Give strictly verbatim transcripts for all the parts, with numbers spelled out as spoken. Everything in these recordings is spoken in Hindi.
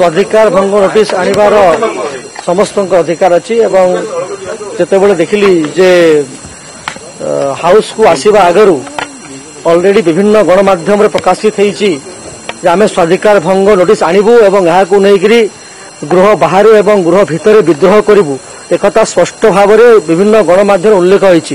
स्वाधिकार भंग नोटिस आनिबार समस्त अधिकार अच्छी एवं जिते देखिली जे हाउस को आसवा आगु ऑलरेडी विभिन्न गणमाध्यम प्रकाशित होती आम स्वाधिकार भंग नोटिस आणबू एवं यहाँ नहीं गृह बाहर एवं गृह भितर विद्रोह करूँ एक स्पष्ट भाव में विभिन्न गणमाध्यम उल्लेख होती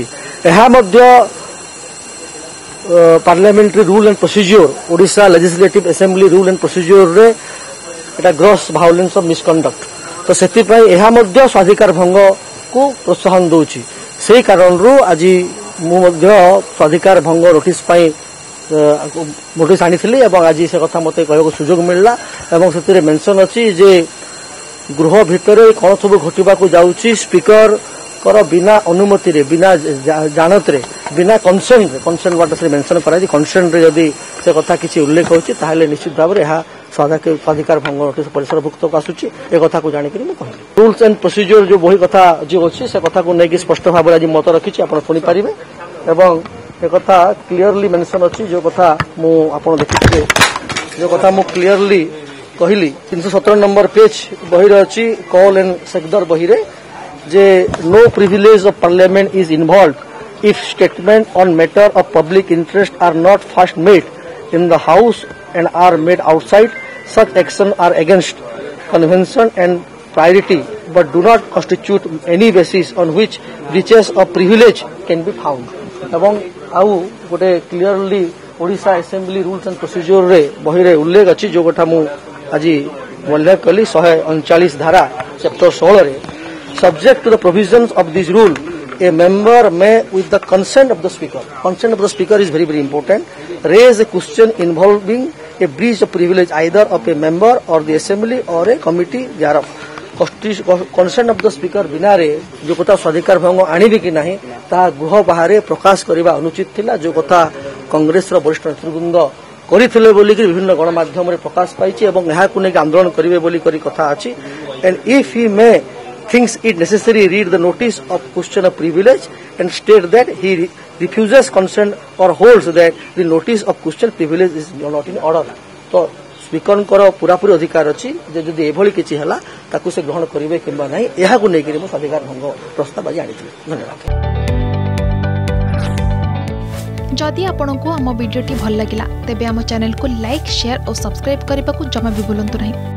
parliamentary rule and procedure Odisha legislative assembly rule and procedure रे एटा ग्रॉस वायोलेंस ऑफ मिसकंडक्ट तो सेति पई एहा मध्य स्वाधिकार भंग को प्रोत्साहन दोची सेही कारण रु आज मु मध्य स्वाधिकार भंग नोटिस पई नोटिस आनी एवं आज से कथा मते कहको सुजोग मिलला एवं सेतिरे मेंशन अछि जे गृह भितर कौन सब घटवा को जाउची स्पीकर कर बिना अनुमति रे बिना जानत रे बिना कंसेंट रे कंसेंट वाट से मेंशन करा जी कंसेंट रे यदि से कथा किसी उल्लेख होची ताहले निश्चित भाव रे यह स्वाधिकार भंग नोटिस परिसरभुक्त को आसुची ए कथा को जानि करी मैं कहली रूल्स एंड प्रोसीजर जो बही कथा जो अछि से कथा को नै कि स्पष्ट भाव आज मत रखिछि आपण सुनि पारिबे एवं ए कथा क्लियरली मेंशन अछि जो कथा मु आपण देखिथिबे जो कथा मु क्लियरली कहली तीन सौ सत्रह नंबर पेज बही रे अछि कॉल एंड सेक्टर बही रे जे no privilege of parliament is involved if statement on matter of public interest are not first made in the house and are made outside. Such action are against convention and priority but do not constitute any basis on which breaches of privilege can be found. एवं आउ गोटे clearly Odisha assembly rules and procedure रे बही रे उल्लेख अछि जो कथा मु आज उल्लेख कली एक सौ उनचालीस धारा चैप्टर सोलह रे subject to the provisions of this rule a member may with the consent of the speaker consent of the speaker is very very important raise a question involving a breach of privilege either of a member or the assembly or a committee jar consent of the speaker बिना रे जो कथा स्वाधिकार भंग आनिबि कि नाही ता गृह बाहर प्रकाश करबा अनुचित थिला जो कथा कांग्रेस रो वरिष्ठ नेतृवृंद करिथिले बोली कि विभिन्न गणमाध्यम रे प्रकाश पाइछि एवं एहा को नै आंदोलन करिवे बोली करी कथा अछि and if he may thinks it necessary read the notice of question of privilege and state that he re refuses consent or holds that the notice of question privilege is not in order तो स्पीकर कर पूरा पूरी अधिकार अछि जे जदि एभली किछि हला ताकू से ग्रहण करिवे किबा नाही एहा को नै करी मो अधिकार भंग प्रस्ताव आज आनिथि धन्यवाद। जदि आपनकु हम वीडियो टी भल लागिला तेबे हम चैनल को लाइक शेयर और सब्सक्राइब करबा को जमा भी भूलंतु नहीं।